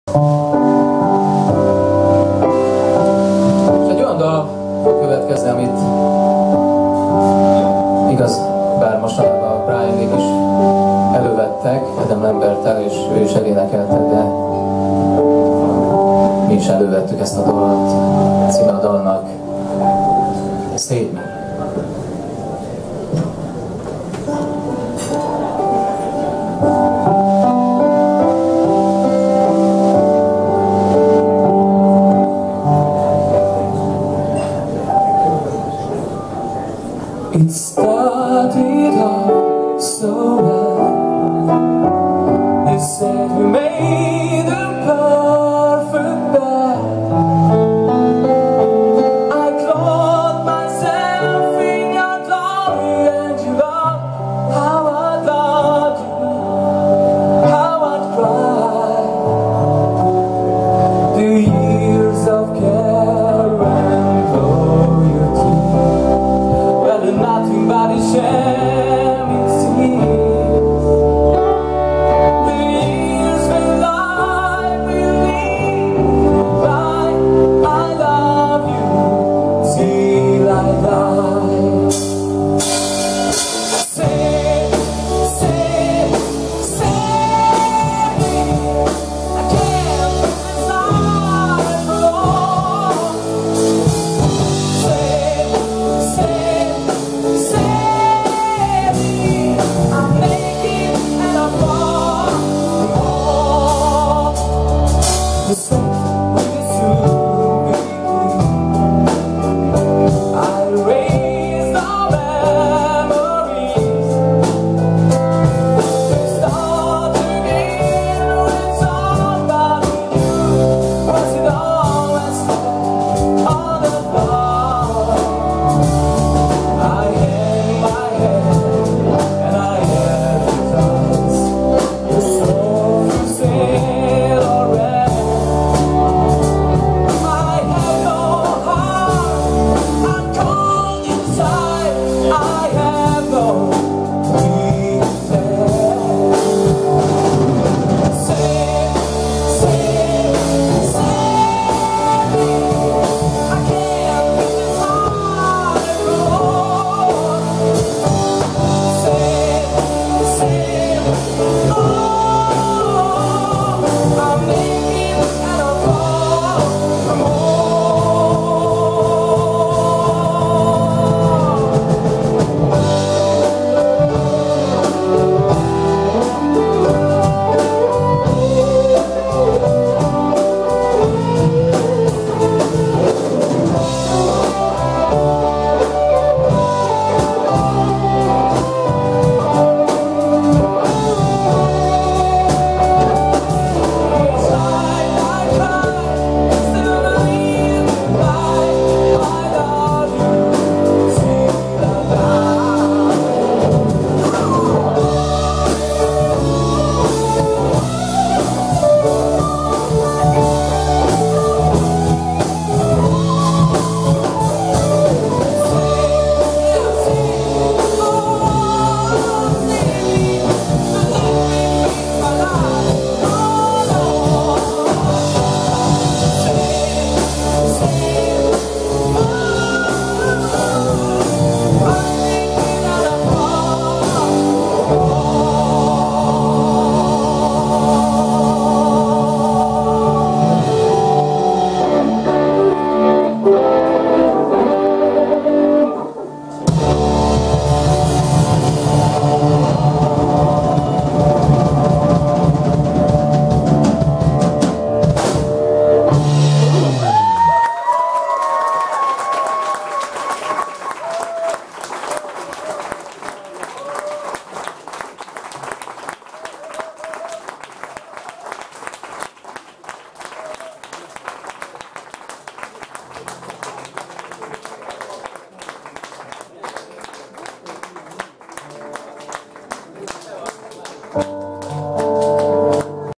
És egy olyan dal fog következni, amit igaz, bár mostanában a Brian-ék is elővettek, Adam Lamberttel, és ő is elénekelte, de mi is elővettük ezt a dalat. Címe a dalnak Save Me. It started off so well. You said you made a perfect bed. I clothed myself in your glory, and you loved how I loved you, how I'd cry. The years of care and loyalty, nothing but a shame it seems. The years when life will leave by, I love you till I die. Save me. I can't decide for long. Save me, I'm naked and I'm far from home.